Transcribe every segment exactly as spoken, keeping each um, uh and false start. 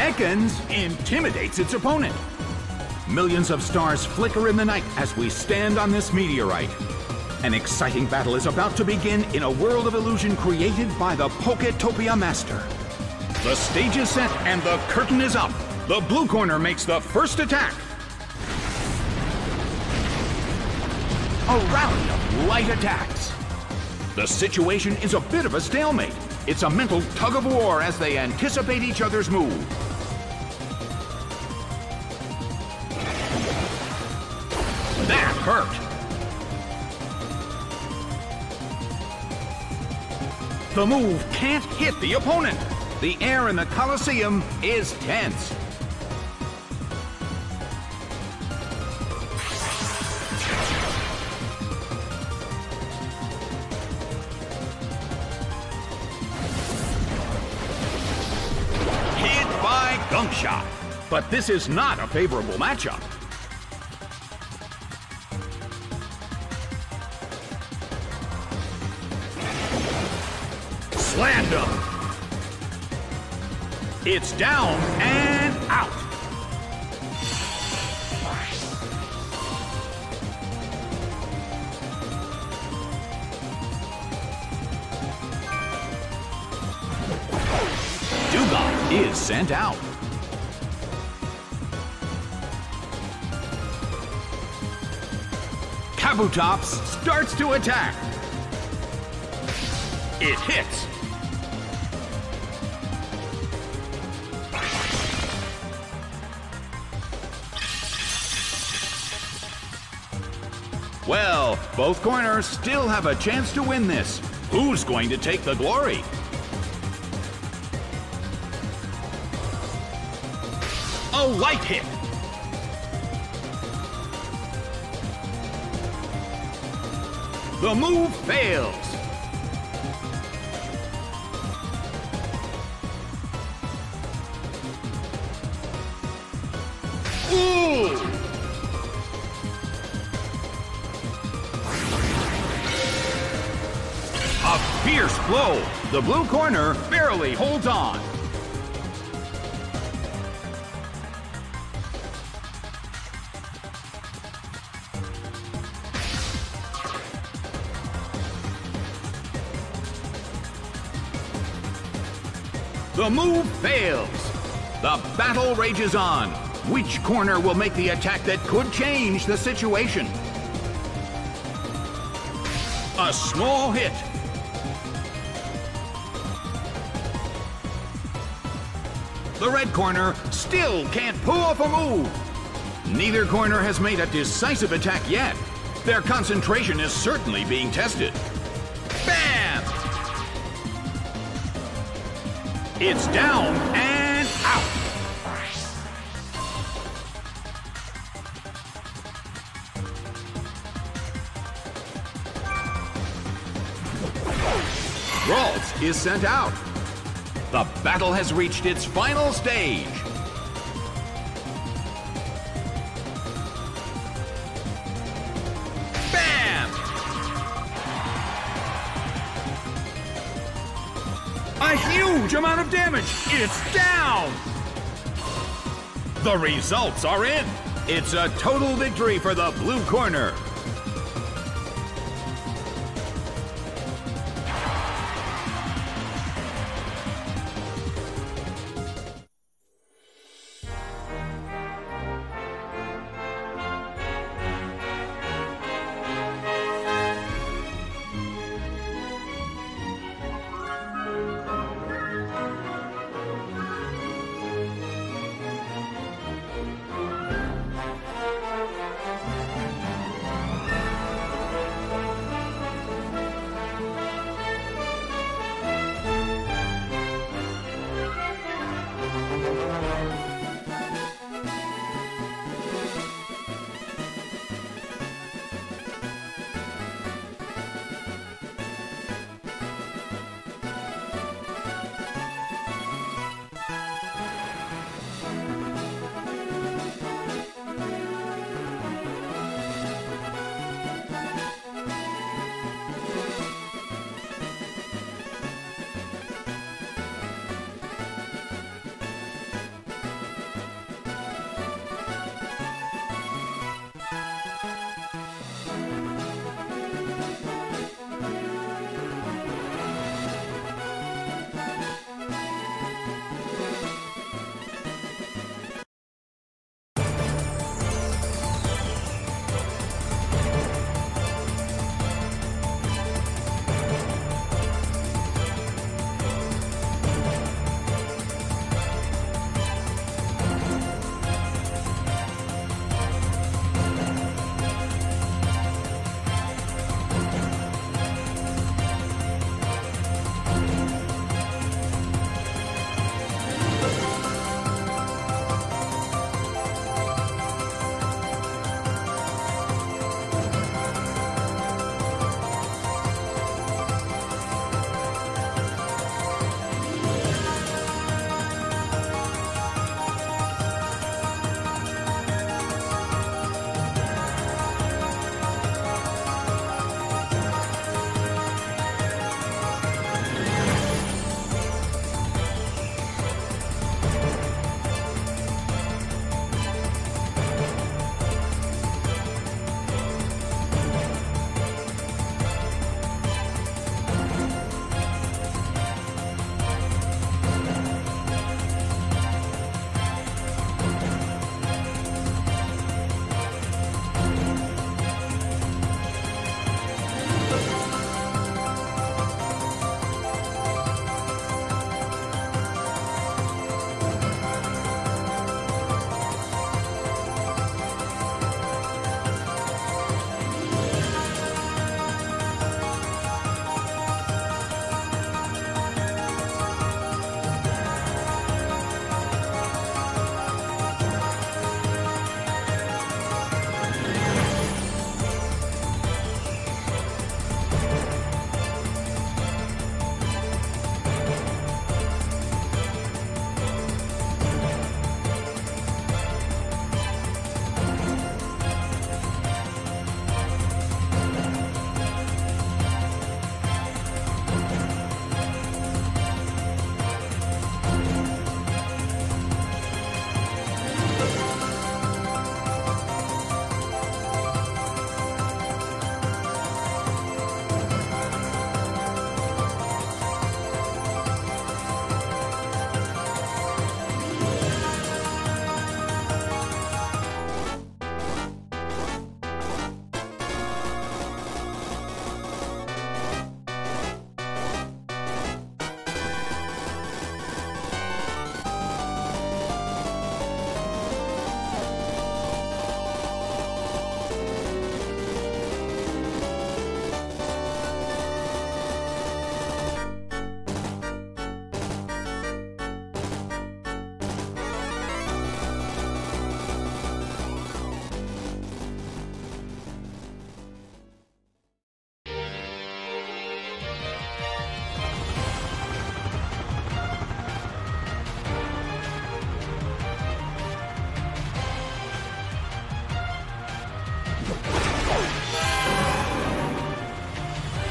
Ekans intimidates its opponent. Millions of stars flicker in the night as we stand on this meteorite. An exciting battle is about to begin in a world of illusion created by the Poketopia Master. The stage is set and the curtain is up. The blue corner makes the first attack. A rally of light attacks. The situation is a bit of a stalemate. It's a mental tug of war as they anticipate each other's move. That hurt. The move can't hit the opponent. The air in the Colosseum is tense. Hit by Gunk Shot. But this is not a favorable matchup. Slammed him. It's down and out. Dewgong is sent out. Kabutops starts to attack. It hits. Well, both corners still have a chance to win this. Who's going to take the glory? A light hit. The move fails. Ooh! A fierce blow. The blue corner barely holds on. The move fails. The battle rages on. Which corner will make the attack that could change the situation? A small hit. The red corner still can't pull off a move. Neither corner has made a decisive attack yet. Their concentration is certainly being tested. Bam! It's down and out. Ralts is sent out. The battle has reached its final stage. Bam! A huge amount of damage. It's down. The results are in. It's a total victory for the blue corner.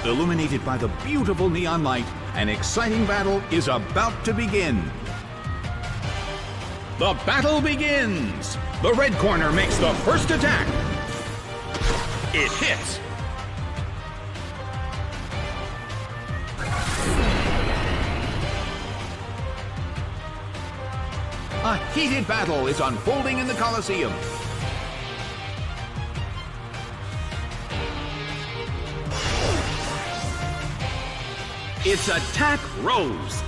Illuminated by the beautiful neon light, an exciting battle is about to begin. The battle begins! The red corner makes the first attack. It hits. A heated battle is unfolding in the Colosseum. Its attack rose.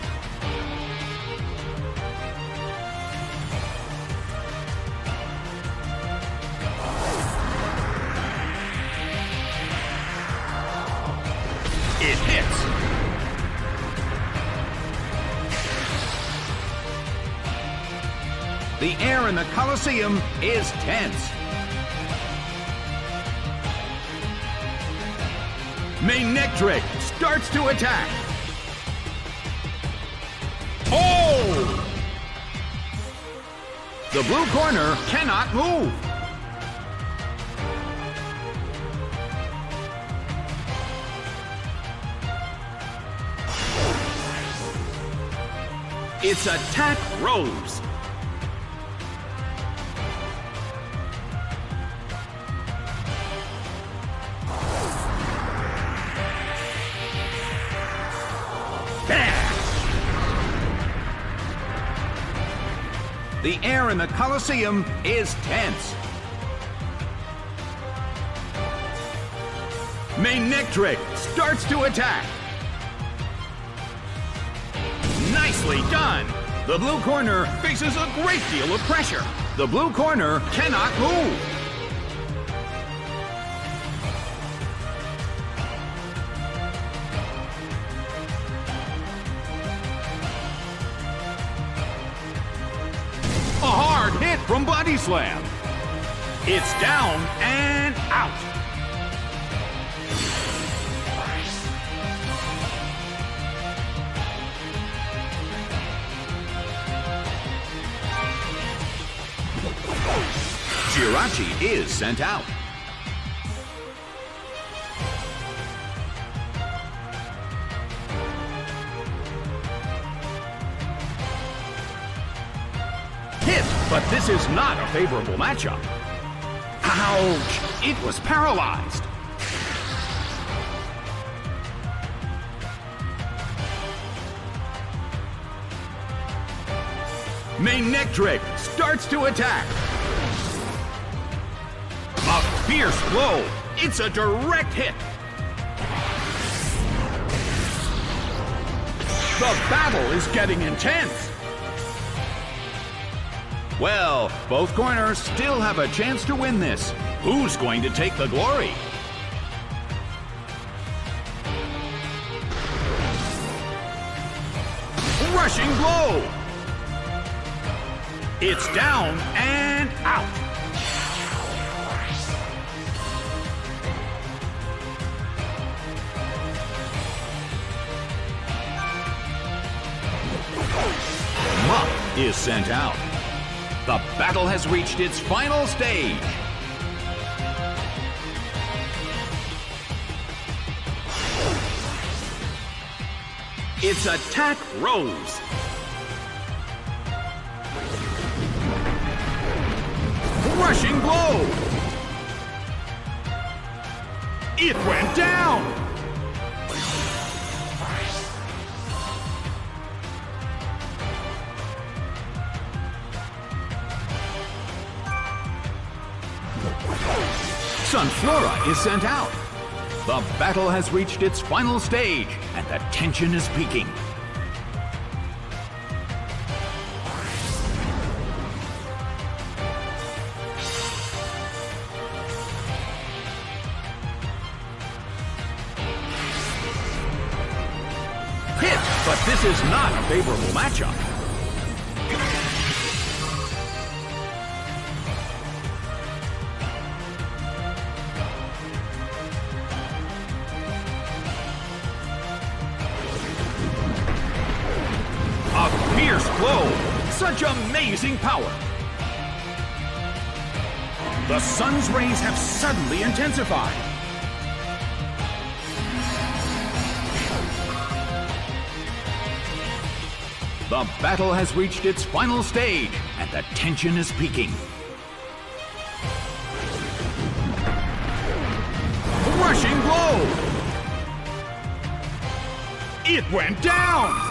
It hits. The air in the Colosseum is tense. Manectric starts to attack. Oh! The blue corner cannot move. Its attack rose. The air in the Colosseum is tense. Manectric starts to attack. Nicely done! The blue corner faces a great deal of pressure. The blue corner cannot move. A hard hit from Body Slam. It's down and out. Jirachi is sent out. Hit, but this is not a favorable matchup. Ouch! It was paralyzed. Manectric starts to attack. A fierce blow. It's a direct hit. The battle is getting intense. Well, both corners still have a chance to win this. Who's going to take the glory? Rushing blow. It's down and out. Muck is sent out. The battle has reached its final stage. Its attack rose. Rushing blow. It went down. Sunflora is sent out. The battle has reached its final stage, and the tension is peaking. Hit, but this is not a favorable matchup. Blow. Such amazing power. The sun's rays have suddenly intensified. The battle has reached its final stage, and the tension is peaking. Rushing blow! It went down!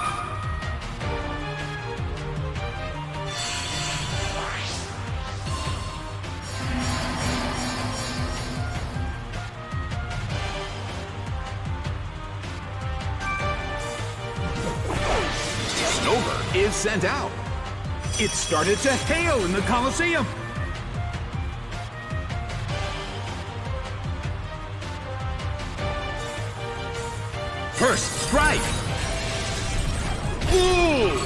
Snover is sent out. It started to hail in the Colosseum. First strike! Ooh!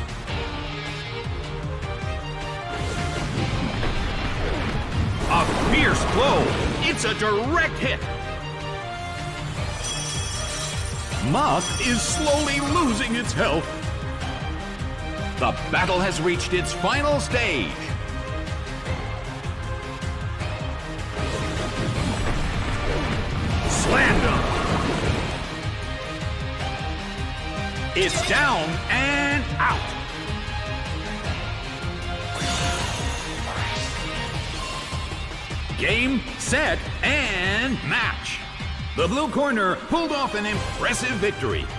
A fierce blow! It's a direct hit! Muck is slowly losing its health. The battle has reached its final stage. Slam dunk! It's down and out. Game, set, and match. The blue corner pulled off an impressive victory.